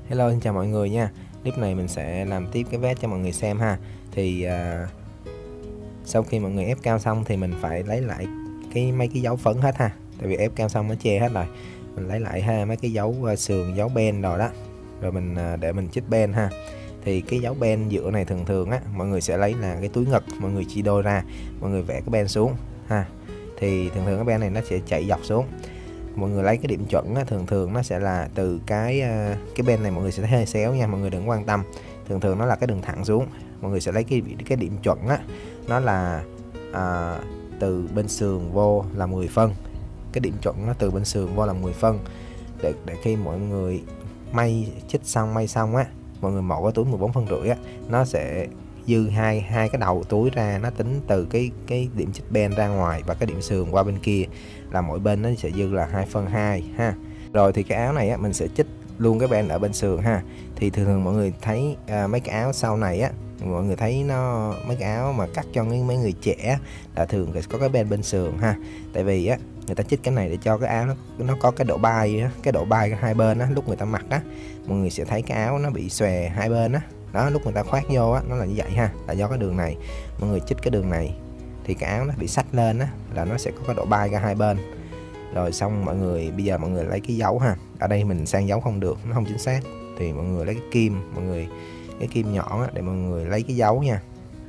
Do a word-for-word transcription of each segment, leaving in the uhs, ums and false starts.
Hello, xin chào mọi người nha. Clip này mình sẽ làm tiếp cái vest cho mọi người xem ha. Thì à, sau khi mọi người ép cao xong thì mình phải lấy lại cái mấy cái dấu phấn hết ha. Tại vì ép cao xong nó che hết rồi. Mình lấy lại ha mấy cái dấu uh, sườn, dấu ben rồi đó. Rồi mình uh, để mình chích ben ha. Thì cái dấu ben giữa này thường thường á, mọi người sẽ lấy là cái túi ngực, mọi người chia đôi ra, mọi người vẽ cái ben xuống ha. Thì thường thường cái ben này nó sẽ chạy dọc xuống. Mọi người lấy cái điểm chuẩn á, thường thường nó sẽ là từ cái cái bên này mọi người sẽ thấy hơi xéo nha, mọi người đừng quan tâm. Thường thường nó là cái đường thẳng xuống. Mọi người sẽ lấy cái cái điểm chuẩn á, nó là à, từ bên sườn vô là mười phân. Cái điểm chuẩn nó từ bên sườn vô là mười phân. Để để khi mọi người may chích xong may xong á, mọi người mổ cái túi mười bốn phân rưỡi á, nó sẽ dư hai hai cái đầu túi ra, nó tính từ cái cái điểm chích ben ra ngoài và cái điểm sườn qua bên kia là mỗi bên nó sẽ dư là hai phân hai ha. Rồi thì cái áo này á, mình sẽ chích luôn cái ben ở bên sườn ha. Thì thường thường mọi người thấy à, mấy cái áo sau này á, mọi người thấy nó mấy cái áo mà cắt cho mấy người trẻ là thường có cái ben bên sườn ha. Tại vì á người ta chích cái này để cho cái áo nó nó có cái độ bay á, cái độ bay hai bên á, lúc người ta mặc á mọi người sẽ thấy cái áo nó bị xòe hai bên á. Đó, lúc người ta khoác vô á, nó là như vậy ha, là do cái đường này. Mọi người chích cái đường này thì cái áo nó bị xách lên á, là nó sẽ có cái độ bay ra hai bên. Rồi xong mọi người bây giờ mọi người lấy cái dấu ha. Ở đây mình sang dấu không được, nó không chính xác, thì mọi người lấy cái kim, mọi người cái kim nhỏ á, để mọi người lấy cái dấu nha.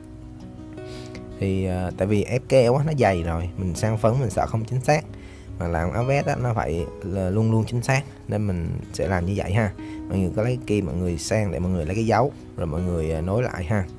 Thì uh, tại vì ép keo á, nó dày rồi, mình sang phấn mình sợ không chính xác, mà làm áo vest á, nó phải là luôn luôn chính xác, nên mình sẽ làm như vậy ha. Mọi người có lấy cái kim, mọi người sang để mọi người lấy cái dấu, rồi mọi người uh, nối lại ha.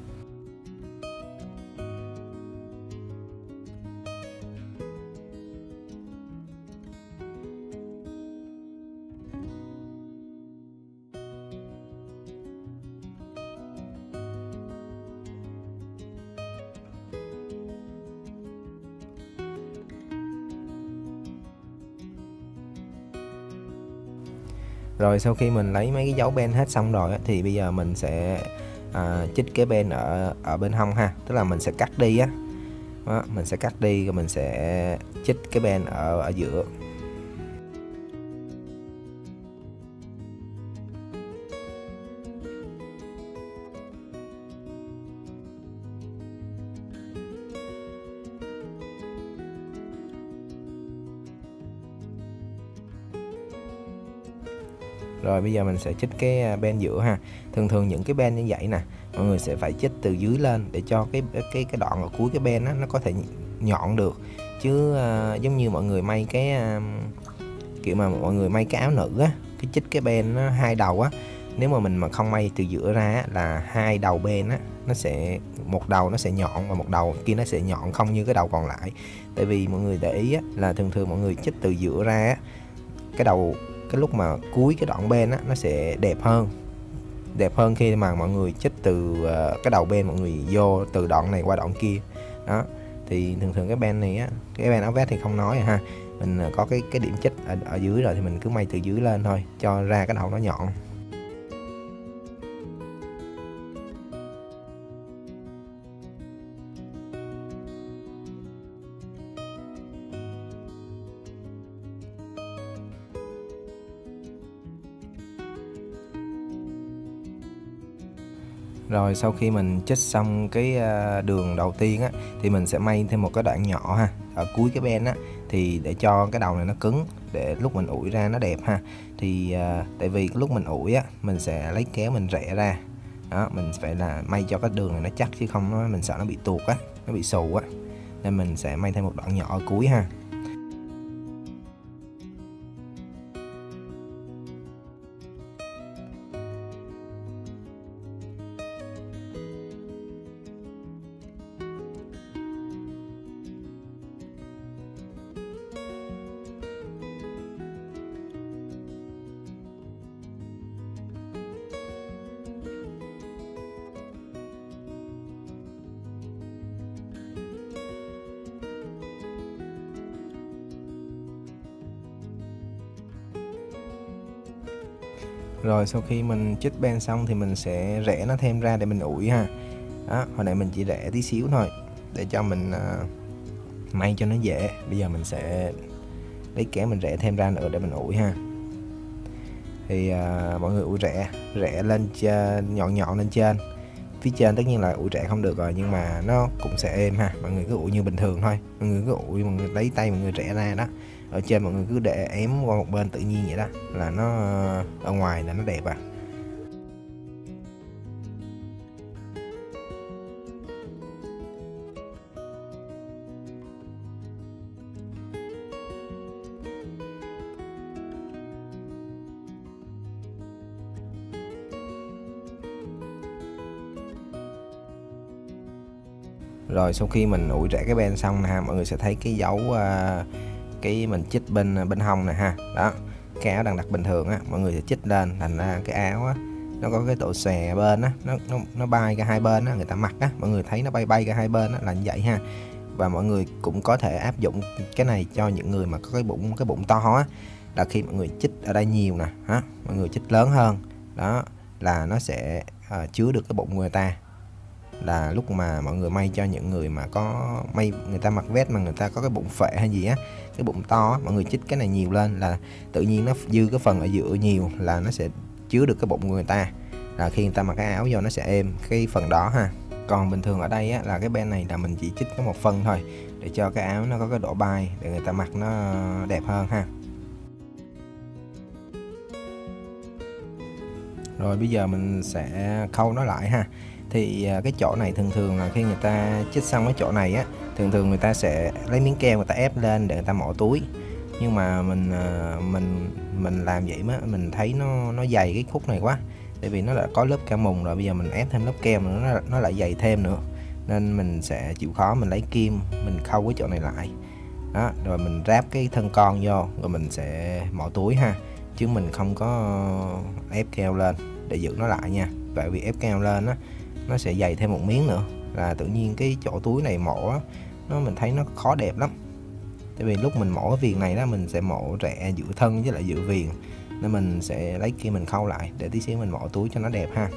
Rồi sau khi mình lấy mấy cái dấu ben hết xong rồi thì bây giờ mình sẽ à, chích cái ben ở ở bên hông ha, tức là mình sẽ cắt đi á. Đó, mình sẽ cắt đi rồi mình sẽ chích cái ben ở ở giữa. Rồi bây giờ mình sẽ chích cái ben giữa ha. Thường thường những cái ben như vậy nè, mọi người sẽ phải chích từ dưới lên để cho cái cái cái đoạn ở cuối cái ben á, nó có thể nhọn được. Chứ uh, giống như mọi người may cái uh, kiểu mà mọi người may cái áo nữ á, cái chích cái ben nó hai đầu á, nếu mà mình mà không may từ giữa ra á, là hai đầu ben á, nó sẽ một đầu nó sẽ nhọn và một đầu kia nó sẽ nhọn không như cái đầu còn lại. Tại vì mọi người để ý á, là thường thường mọi người chích từ giữa ra á, cái đầu cái lúc mà cuối cái đoạn bên á, nó sẽ đẹp hơn đẹp hơn khi mà mọi người chích từ uh, cái đầu bên mọi người vô từ đoạn này qua đoạn kia. Đó, thì thường thường cái ben này á, cái ben áo vest thì không nói rồi ha, mình có cái cái điểm chích ở, ở dưới rồi thì mình cứ may từ dưới lên thôi cho ra cái đầu nó nhọn. Rồi sau khi mình chích xong cái đường đầu tiên á, thì mình sẽ may thêm một cái đoạn nhỏ ha ở cuối cái ben á, thì để cho cái đầu này nó cứng, để lúc mình ủi ra nó đẹp ha. Thì uh, tại vì lúc mình ủi á, mình sẽ lấy kéo mình rẽ ra. Đó, mình phải là may cho cái đường này nó chắc, chứ không nó mình sợ nó bị tuột á, nó bị xù á, nên mình sẽ may thêm một đoạn nhỏ ở cuối ha. Rồi sau khi mình chích ben xong thì mình sẽ rẽ nó thêm ra để mình ủi ha. Đó, hồi nãy mình chỉ rẽ tí xíu thôi để cho mình uh, may cho nó dễ. Bây giờ mình sẽ lấy kéo mình rẽ thêm ra nữa để mình ủi ha. thì à, mọi người ủi rẽ rẽ lên trên, nhọn nhọn lên trên. Phía trên tất nhiên là ủi rẽ không được rồi, nhưng mà nó cũng sẽ êm ha. Mọi người cứ ủi như bình thường thôi, mọi người cứ ủi, mọi người lấy tay mọi người rẽ ra đó, ở trên mọi người cứ để ém qua một bên tự nhiên vậy đó, là nó ở ngoài là nó đẹp à. Rồi sau khi mình ủi rẽ cái bên xong nè ha, mọi người sẽ thấy cái dấu uh, cái mình chích bên bên hông nè ha. Đó, cái áo đang đặt bình thường á, mọi người sẽ chích lên, thành ra cái áo á nó có cái độ xòe bên á, nó nó nó bay cả hai bên á, người ta mặc á, mọi người thấy nó bay bay cả hai bên á, là như vậy ha. Và mọi người cũng có thể áp dụng cái này cho những người mà có cái bụng cái bụng to á, là khi mọi người chích ở đây nhiều nè ha, mọi người chích lớn hơn đó, là nó sẽ uh, chứa được cái bụng người ta. Là lúc mà mọi người may cho những người mà có may, người ta mặc vest mà người ta có cái bụng phệ hay gì á, cái bụng to á, mọi người chích cái này nhiều lên là tự nhiên nó dư cái phần ở giữa nhiều, là nó sẽ chứa được cái bụng người ta, là khi người ta mặc cái áo vô nó sẽ êm cái phần đó ha. Còn bình thường ở đây á, là cái bên này là mình chỉ chích có một phần thôi, để cho cái áo nó có cái độ bay để người ta mặc nó đẹp hơn ha. Rồi bây giờ mình sẽ khâu nó lại ha. Thì cái chỗ này thường thường là khi người ta chích xong cái chỗ này á, thường thường người ta sẽ lấy miếng keo người ta ép lên để người ta mỏ túi. Nhưng mà mình mình mình làm vậy mà mình thấy nó nó dày cái khúc này quá, tại vì nó đã có lớp keo mùng rồi, bây giờ mình ép thêm lớp keo nữa nó, nó lại dày thêm nữa, nên mình sẽ chịu khó mình lấy kim mình khâu cái chỗ này lại đó, rồi mình ráp cái thân con vô rồi mình sẽ mỏ túi ha, chứ mình không có ép keo lên để giữ nó lại nha. Tại vì ép keo lên á nó sẽ dày thêm một miếng nữa, là tự nhiên cái chỗ túi này mổ nó mình thấy nó khó đẹp lắm. Tại vì lúc mình mổ cái viền này đó, mình sẽ mổ rẽ giữa thân với lại giữa viền, nên mình sẽ lấy kia mình khâu lại để tí xíu mình mổ túi cho nó đẹp ha.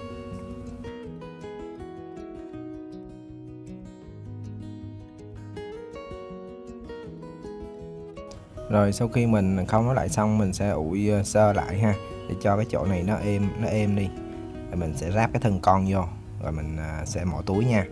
Rồi sau khi mình khâu nó lại xong, mình sẽ ủi sơ lại ha, để cho cái chỗ này nó êm nó êm đi, rồi mình sẽ ráp cái thân con vô, rồi mình sẽ mỏ túi nha.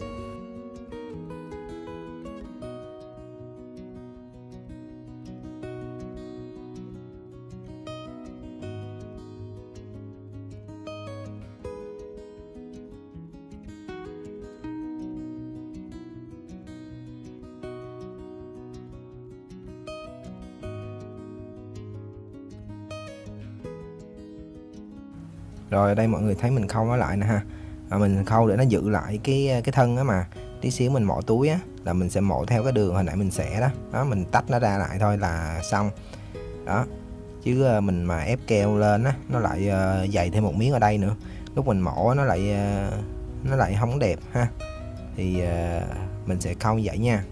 Rồi ở đây mọi người thấy mình khâu nó lại nè ha, à, mình khâu để nó giữ lại cái cái thân á, mà tí xíu mình mỏ túi á là mình sẽ mổ theo cái đường hồi nãy mình xẻ đó, đó mình tách nó ra lại thôi là xong đó. Chứ mình mà ép keo lên á nó lại uh, dày thêm một miếng ở đây nữa, lúc mình mổ nó lại uh, nó lại không đẹp ha. Thì uh, mình sẽ khâu như vậy nha.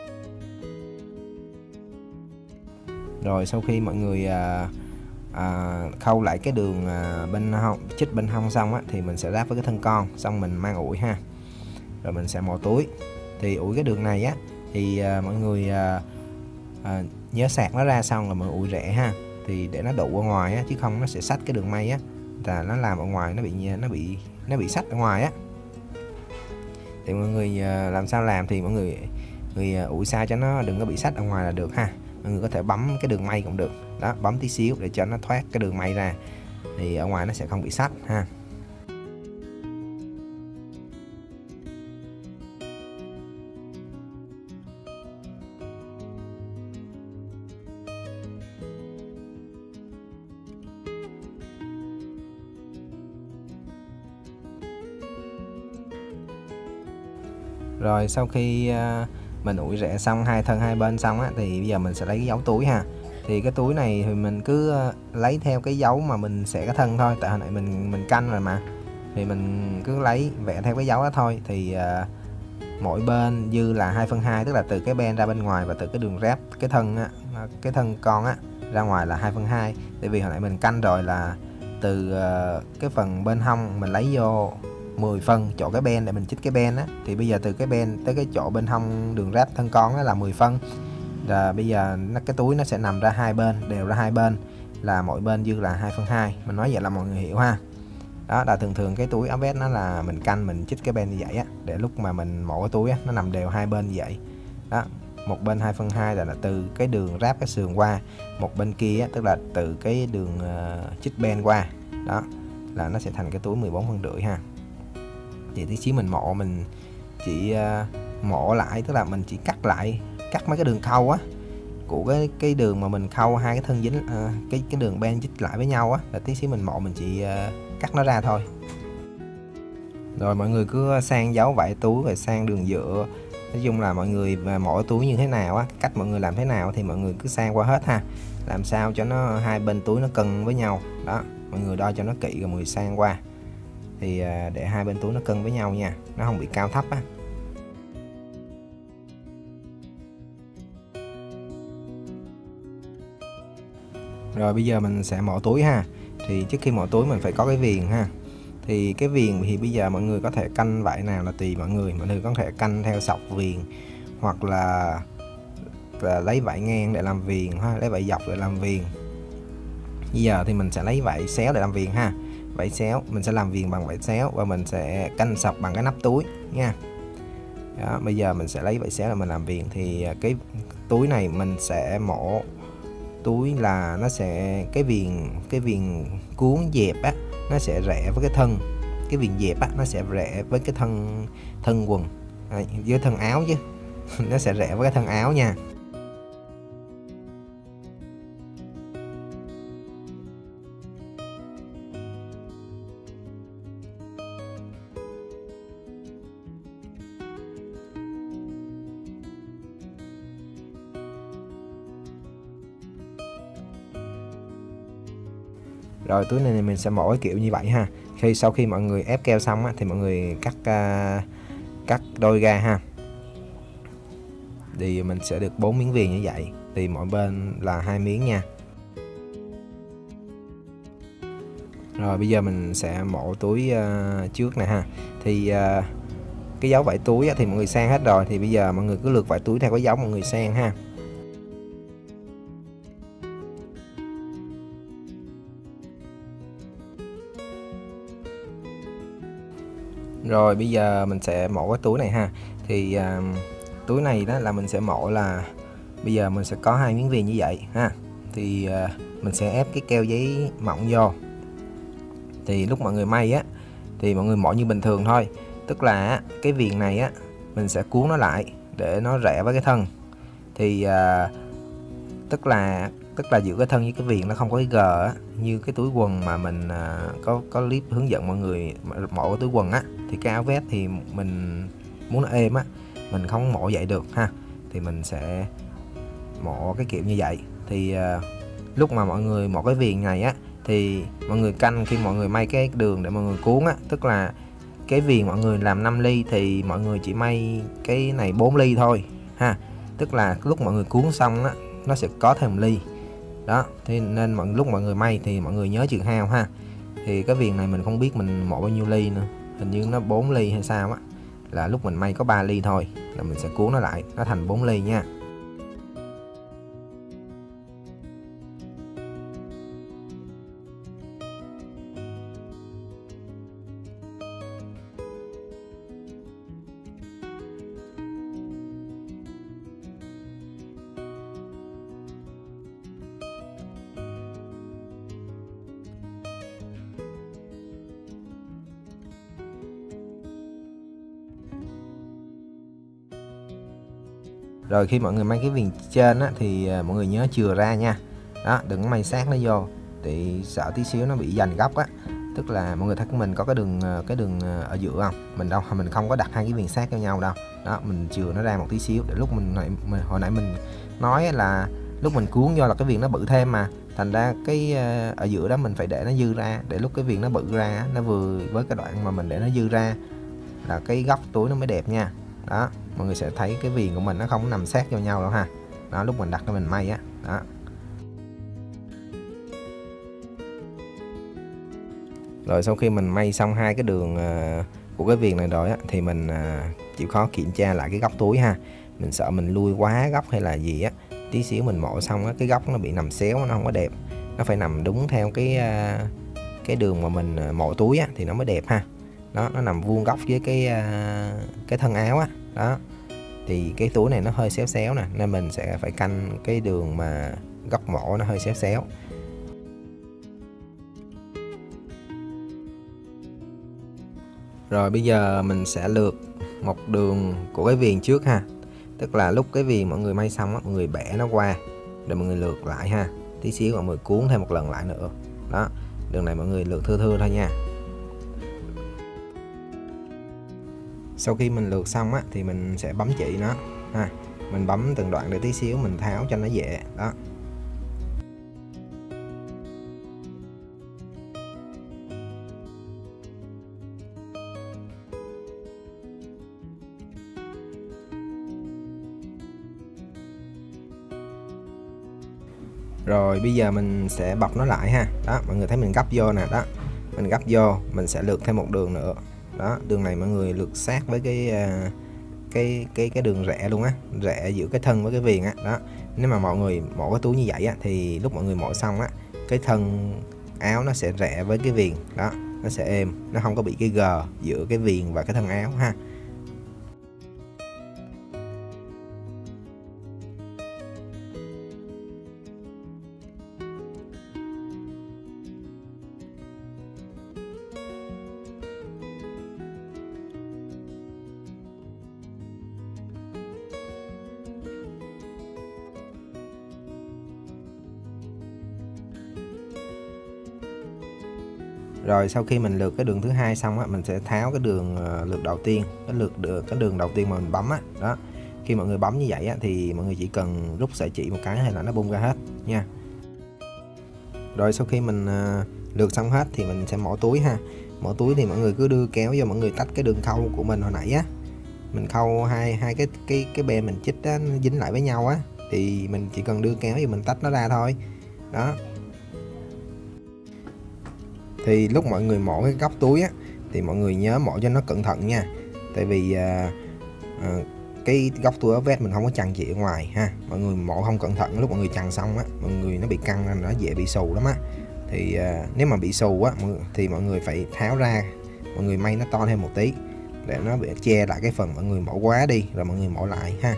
Rồi sau khi mọi người uh, À, khâu lại cái đường à, bên hông, chích bên hông xong á, thì mình sẽ ráp với cái thân con, xong mình mang ủi ha, rồi mình sẽ mò túi. Thì ủi cái đường này á thì à, mọi người à, à, nhớ sạc nó ra xong rồi mình ủi rẽ ha, thì để nó đụ ở ngoài á, chứ không nó sẽ xách cái đường may á, là nó làm ở ngoài nó bị nó bị nó bị xách ở ngoài á. Thì mọi người à, làm sao làm thì mọi người người à, ủi sao cho nó đừng có bị xách ở ngoài là được ha. Mọi người có thể bấm cái đường may cũng được đó, bấm tí xíu để cho nó thoát cái đường may ra, thì ở ngoài nó sẽ không bị xách ha. Rồi sau khi uh, mình ủi rẽ xong hai thân hai bên xong á, thì bây giờ mình sẽ lấy cái dấu túi ha. Thì cái túi này thì mình cứ lấy theo cái dấu mà mình xẻ cái thân thôi, tại hồi nãy mình mình canh rồi mà, thì mình cứ lấy vẽ theo cái dấu đó thôi. Thì uh, mỗi bên dư là hai phân hai, tức là từ cái ben ra bên ngoài và từ cái đường ráp cái thân á, cái thân con á ra ngoài là hai phân hai. Tại vì hồi nãy mình canh rồi là từ uh, cái phần bên hông mình lấy vô mười phân chỗ cái ben để mình chích cái ben á, thì bây giờ từ cái ben tới cái chỗ bên hông đường ráp thân con á là mười phân. Là bây giờ nó, cái túi nó sẽ nằm ra hai bên, đều ra hai bên, là mỗi bên dư là hai phần hai. Mình nói vậy là mọi người hiểu ha. Đó là thường thường cái túi áo vest nó là mình canh mình chích cái bên như vậy á, để lúc mà mình mổ cái túi á, nó nằm đều hai bên như vậy. Đó, một bên hai phần hai là, là từ cái đường ráp cái sườn qua, một bên kia á, tức là từ cái đường uh, chích bên qua. Đó là nó sẽ thành cái túi mười bốn phân rưỡi ha. Thì tí xíu mình mổ mình chỉ uh, mổ lại, tức là mình chỉ cắt lại, cắt mấy cái đường khâu á của cái cái đường mà mình khâu hai cái thân dính uh, cái cái đường bên chích lại với nhau á, là tí xíu mình mổ mình chỉ uh, cắt nó ra thôi. Rồi mọi người cứ sang dấu vải túi rồi sang đường dựa, nói chung là mọi người mổ túi như thế nào á, cách mọi người làm thế nào thì mọi người cứ sang qua hết ha, làm sao cho nó hai bên túi nó cân với nhau. Đó, mọi người đo cho nó kỹ rồi mọi người sang qua thì uh, để hai bên túi nó cân với nhau nha, nó không bị cao thấp á. Rồi bây giờ mình sẽ mổ túi ha. Thì trước khi mổ túi mình phải có cái viền ha. Thì cái viền thì bây giờ mọi người có thể canh vải nào là tùy mọi người. Mọi người có thể canh theo sọc viền, hoặc là, là lấy vải ngang để làm viền ha, lấy vải dọc để làm viền. Bây giờ thì mình sẽ lấy vải xéo để làm viền ha. Vải xéo mình sẽ làm viền bằng vải xéo và mình sẽ canh sọc bằng cái nắp túi nha. Đó, bây giờ mình sẽ lấy vải xéo để mình làm viền. Thì cái túi này mình sẽ mổ túi là nó sẽ cái viền cái viền cuốn dẹp á, nó sẽ rẽ với cái thân, cái viền dẹp á nó sẽ rẽ với cái thân thân quần à, với thân áo chứ nó sẽ rẽ với cái thân áo nha. Rồi túi này mình sẽ mổ cái kiểu như vậy ha. Khi sau khi mọi người ép keo xong á, thì mọi người cắt uh, cắt đôi ra ha. Thì mình sẽ được bốn miếng viền như vậy. Thì mỗi bên là hai miếng nha. Rồi bây giờ mình sẽ mổ túi uh, trước này ha. Thì uh, cái dấu vải túi á, thì mọi người sang hết rồi. Thì bây giờ mọi người cứ lượt vải túi theo cái dấu mọi người sang ha. Rồi bây giờ mình sẽ mổ cái túi này ha. Thì uh, túi này đó là mình sẽ mổ là bây giờ mình sẽ có hai miếng viền như vậy ha. Thì uh, mình sẽ ép cái keo giấy mỏng vô. Thì lúc mọi người may á thì mọi người mổ như bình thường thôi. Tức là cái viền này á mình sẽ cuốn nó lại để nó rẽ với cái thân. Thì uh, tức là tức là giữa cái thân với cái viền nó không có cái gờ á, như cái túi quần mà mình uh, có có clip hướng dẫn mọi người mổ cái túi quần á. Thì cái áo vest thì mình muốn nó êm á, mình không mổ vậy được ha. Thì mình sẽ mổ cái kiểu như vậy. Thì uh, lúc mà mọi người mổ cái viền này á thì mọi người canh khi mọi người may cái đường để mọi người cuốn á, tức là cái viền mọi người làm năm ly thì mọi người chỉ may cái này bốn ly thôi ha. Tức là lúc mọi người cuốn xong á nó sẽ có thêm một ly. Đó, thế nên mọi lúc mọi người may thì mọi người nhớ trừ hao ha. Thì cái viền này mình không biết mình mổ bao nhiêu ly nữa, hình như nó bốn ly hay sao á, là lúc mình may có ba ly thôi là mình sẽ cuốn nó lại nó thành bốn ly nha. Rồi khi mọi người may cái viền trên á, thì mọi người nhớ chừa ra nha. Đó, đừng có may sát nó vô, thì sợ tí xíu nó bị dành góc á. Tức là mọi người thấy của mình có cái đường cái đường ở giữa không? Mình đâu mình không có đặt hai cái viền sát cho nhau đâu. Đó, mình chừa nó ra một tí xíu để lúc mình, mình hồi nãy mình nói là lúc mình cuốn vô là cái viền nó bự thêm mà. Thành ra cái ở giữa đó mình phải để nó dư ra, để lúc cái viền nó bự ra nó vừa với cái đoạn mà mình để nó dư ra là cái góc túi nó mới đẹp nha. Đó, mọi người sẽ thấy cái viền của mình nó không nằm sát vào nhau đâu ha. Đó, lúc mình đặt cho mình may á. Đó. Rồi sau khi mình may xong hai cái đường uh, của cái viền này rồi á, thì mình uh, chịu khó kiểm tra lại cái góc túi ha. Mình sợ mình lui quá góc hay là gì á, tí xíu mình mổ xong á, cái góc nó bị nằm xéo, nó không có đẹp. nó phải nằm đúng theo cái à, cái đường mà mình mổ túi á, thì nó mới đẹp ha. Đó, nó nằm vuông góc với cái à, cái thân áo á. Đó, thì cái túi này nó hơi xéo xéo nè, nên mình sẽ phải canh cái đường mà góc mổ nó hơi xéo xéo. Rồi bây giờ mình sẽ lược một đường của cái viền trước ha. Tức là lúc cái viền mọi người may xong á, mọi người bẻ nó qua rồi mọi người lược lại ha. Tí xíu mọi người cuốn thêm một lần lại nữa. Đó, đường này mọi người lược thưa thưa thôi nha. Sau khi mình lược xong á, thì mình sẽ bấm chỉ nó ha. Mình bấm từng đoạn để tí xíu mình tháo cho nó dễ. Đó. Rồi bây giờ mình sẽ bọc nó lại ha. Đó, mọi người thấy mình gấp vô nè. Đó, mình gấp vô, mình sẽ lược thêm một đường nữa. Đó, đường này mọi người lược sát với cái cái cái cái đường rẽ luôn á, rẽ giữa cái thân với cái viền á. Đó, nếu mà mọi người mổ cái túi như vậy á, thì lúc mọi người mổ xong á, cái thân áo nó sẽ rẽ với cái viền. Đó, nó sẽ êm, nó không có bị cái gờ giữa cái viền và cái thân áo ha. Rồi sau khi mình lược cái đường thứ hai xong á, mình sẽ tháo cái đường uh, lược đầu tiên, cái lược được cái đường đầu tiên mà mình bấm á. Đó, khi mọi người bấm như vậy á, thì mọi người chỉ cần rút sợi chỉ một cái hay là nó bung ra hết nha. Rồi sau khi mình uh, lược xong hết thì mình sẽ mổ túi ha. Mổ túi thì mọi người cứ đưa kéo vô, mọi người tách cái đường khâu của mình hồi nãy á, mình khâu hai hai cái cái cái be mình chích á, nó dính lại với nhau á, thì mình chỉ cần đưa kéo vô mình tách nó ra thôi. Đó, thì lúc mọi người mổ cái góc túi á, thì mọi người nhớ mổ cho nó cẩn thận nha. Tại vì à, à, cái góc túi áo vest mình không có chằng chỉ ở ngoài ha. Mọi người mổ không cẩn thận, lúc mọi người chằng xong á, mọi người nó bị căng nên nó dễ bị xù lắm á. Thì à, nếu mà bị xù á thì mọi người phải tháo ra, mọi người may nó to thêm một tí để nó bị che lại cái phần mọi người mổ quá đi, rồi mọi người mổ lại ha.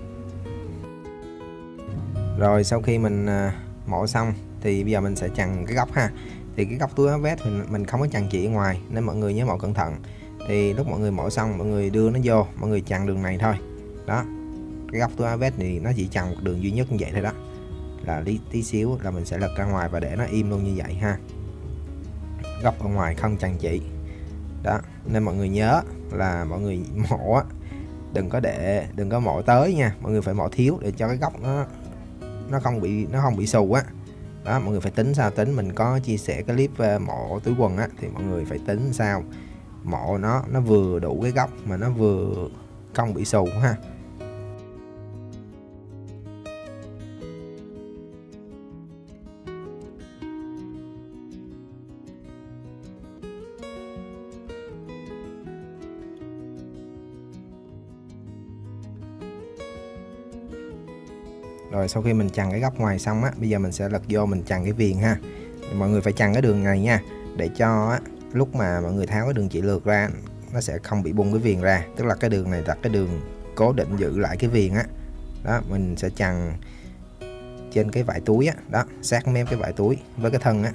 Rồi sau khi mình à, mổ xong thì bây giờ mình sẽ chằng cái góc ha. Thì cái góc túi áo vest mình, mình không có chằng chỉ ở ngoài nên mọi người nhớ mổ cẩn thận. Thì lúc mọi người mổ xong mọi người đưa nó vô, mọi người chằng đường này thôi. Đó, cái góc túi áo vest thì nó chỉ chằng một đường duy nhất như vậy thôi. Đó là tí, tí xíu là mình sẽ lật ra ngoài và để nó im luôn như vậy ha. Góc ở ngoài không chằng chỉ. Đó, nên mọi người nhớ là mọi người mổ á, đừng có để đừng có mổ tới nha, mọi người phải mổ thiếu để cho cái góc nó nó không bị nó không bị xù á. Đó, mọi người phải tính sao, tính mình có chia sẻ cái clip mổ túi quần á, thì mọi người phải tính sao mổ nó nó vừa đủ cái góc mà nó vừa không bị xù ha. Rồi sau khi mình chằng cái góc ngoài xong á, bây giờ mình sẽ lật vô mình chằng cái viền ha. Mọi người phải chằng cái đường này nha, để cho á, lúc mà mọi người tháo cái đường chỉ lược ra nó sẽ không bị bung cái viền ra. Tức là cái đường này là cái đường cố định giữ lại cái viền á. Đó, mình sẽ chằng trên cái vải túi á, đó, sát mép cái vải túi với cái thân á.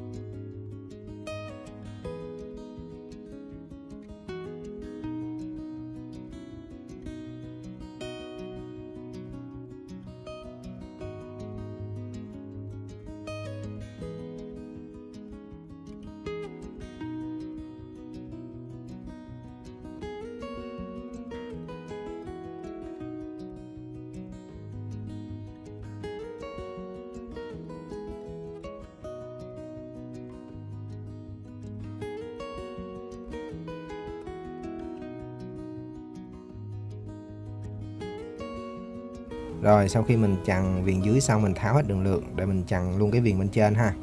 Rồi sau khi mình chằng viền dưới xong mình tháo hết đường lược để mình chằng luôn cái viền bên trên ha.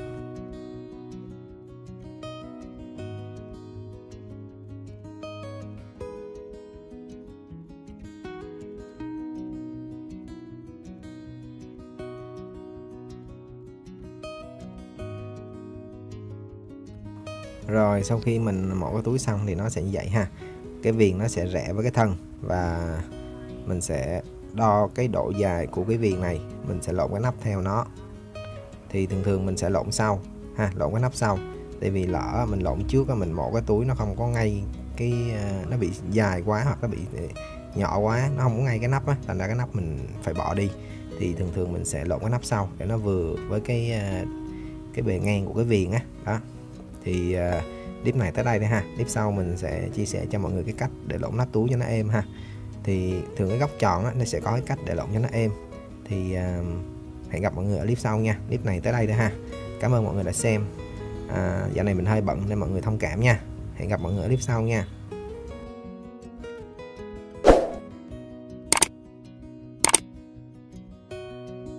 Rồi sau khi mình mổ cái túi xong thì nó sẽ như vậy ha. Cái viền nó sẽ rẽ với cái thân, và mình sẽ đo cái độ dài của cái viền này, mình sẽ lộn cái nắp theo nó. Thì thường thường mình sẽ lộn sau ha, lộn cái nắp sau. Tại vì lỡ mình lộn trước mình mổ cái túi nó không có ngay cái, nó bị dài quá hoặc nó bị nhỏ quá, nó không có ngay cái nắp á, thành ra cái nắp mình phải bỏ đi. Thì thường thường mình sẽ lộn cái nắp sau để nó vừa với cái cái bề ngang của cái viền á. Đó. Thì uh, clip này tới đây thôi ha. Clip sau mình sẽ chia sẻ cho mọi người cái cách để lộn nắp túi cho nó êm ha. Thì thường cái góc tròn á, nó sẽ có cái cách để lộn cho nó êm. Thì uh, hẹn gặp mọi người ở clip sau nha. Clip này tới đây thôi ha. Cảm ơn mọi người đã xem. À, dạo này mình hơi bận nên mọi người thông cảm nha. Hẹn gặp mọi người ở clip sau nha.